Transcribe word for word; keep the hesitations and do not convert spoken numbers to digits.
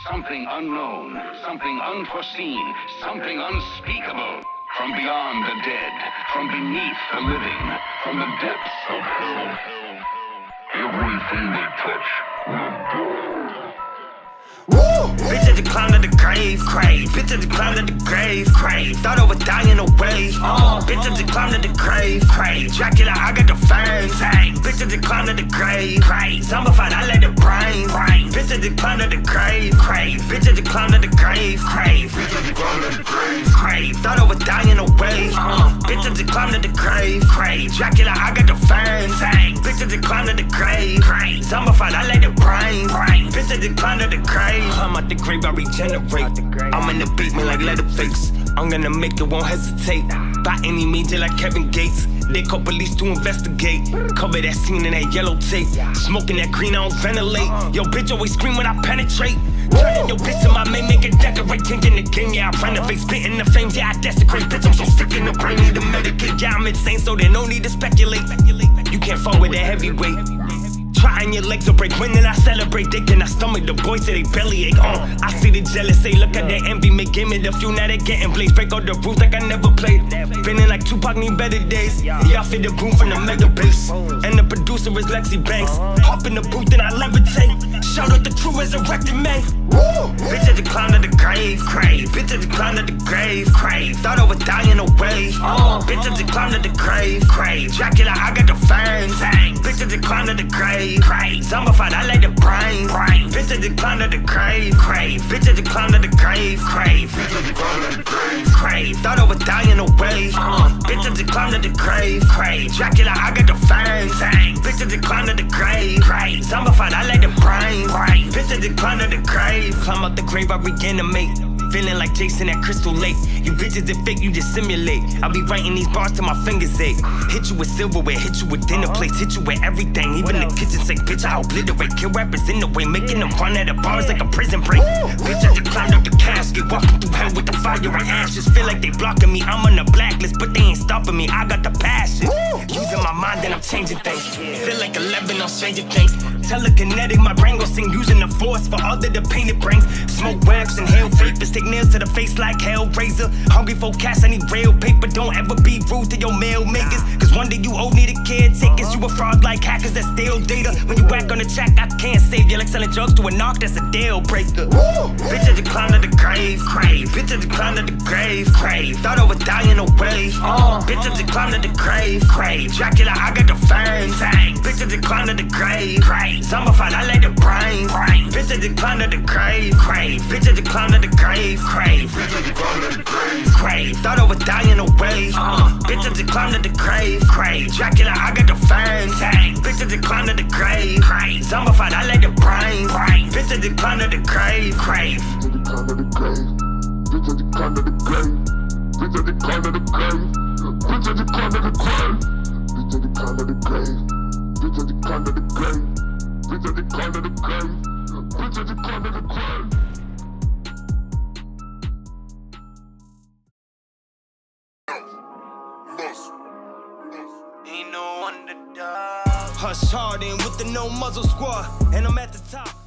something unknown, something unforeseen, something unspeakable. From beyond the dead, from beneath the living, from the depths of hell. Everything they touch will burn. Woo! Bitch at the climb to the grave, crave. Bitch at the climb to the grave, crave. Thought I was dying away. Uh, bitch at the climb to the grave, crave. Dracula, I got the fangs. Bitch at the climb to the grave, crave. Zombified, I let the brain. brain. Bitch at the climb to the grave, crave. Bitch at the climb to the grave, crave. Bitch at the climb to the grave, crave. Thought I was dying away. Uh, bitch at the climb to the grave, crave. Dracula, I got the fangs. Bitch at the climb to the grave, crave. Zombified, I let the brain. brain. Bitch at the climb to the grave. I'm out the grave, I regenerate. I'm in the beat, me like Leatherface. I'm gonna make it, won't hesitate. By any means, just like Kevin Gates. They call police to investigate. Cover that scene in that yellow tape. Smoking that green, I don't ventilate. Yo, bitch always scream when I penetrate. Turning your bitch to my main, make it decorate. Changing the game, yeah, I renovate. Spitting the flames, yeah, I desecrate. Bitch, I'm so sick in the brain, need to medicate. Yeah, I'm insane, so they no need to speculate. You can't fall with that heavyweight. Trying your legs will break, when then I celebrate. They cannot stomach, the boys say they bellyache. uh, I see the jealous, say look at that envy. Make game it a few, now they getting blazed. Break all the rules like I never played. Feeling like Tupac, need better days. Yeah, I feel the boom from the mega bass. And the producer is Lexi Banks. Hop in the booth and I levitate. Shout out the true resurrected man. Woo! Bitch at the climb to the grave, crave. Bitch at the climb to the grave, crave. Thought I was dying away. uh, Bitch at the climb to the grave, crave. Dracula, I got the fangs. Bitch at the climb to the grave, crave. Zombified, I let the brain. brain. Bitch at the climb to the grave, crave. Bitch at the climb to the grave, crave. Bitch at the climb to the grave, crave. Thought I was dying away. uh, Bitch at the climb to the grave, crave. Dracula, I got the fangs. Bitch at the climb to the grave, crave. Zombified, I let the brain. brain. Bitch at the climb to the grave. Climb out the grave, I reanimate. Feeling like Jason at Crystal Lake. You bitches that fake, you just simulate. I'll be writing these bars till my fingers ache. Hit you with silverware, hit you with dinner plates, hit you with everything, even the kitchen sink. Bitch, I obliterate, kill rappers in the way, making them run at the bars like a prison break. Bitch, I just climbed up the casket, walking through hell with the fire and ashes. Feel like they blocking me, I'm on the blacklist, but they ain't stopping me. I got the passion, using my mind and I'm changing things. Feel like eleven on Stranger Things. Telekinetic, my brain gon' sing, using the force for all of the pain it brings. Smoke wax and hail vapors, take nails to the face like Hellraiser. Hungry for cash, I need real paper. Don't ever be rude to your mail makers, cause one day you old need a caretakers. You a fraud like hackers that steal data. When you whack on the track, I can't save you. Like selling drugs to a knock, that's a deal breaker. Woo! Bitch at the climb to the grave, crave. Bitch at the climb to the grave, crave. Thought I was dying away. uh, Bitch at the climb to the grave, crave. Dracula, I got the fangs. Bitch at the climb to the grave, crave. Zombified, I let the brain. brain. Bitch at the climb to the grave, crave. Bitch at the climb to the grave, crave. Bitch at the climb to the grave, crave. Thought I was dying away. uh, Bitch at the climb to the grave, crave. Dracula, I got the fangs. Bitch at the climb to the grave, crave. Zombified, I let the brain. brain. Bitch at the climb to the grave, crave. Bitch at the climb to the grave. Bitch at the climb to the grave. Bitch at the climb to the grave. Bitch at the climb to the grave. Bitch at the climb to the grave. Bitch at the climb to the grave. Bitch at the climb to the grave. Ain't no underdog. Hush Harden with the no muzzle squad, and I'm at the top.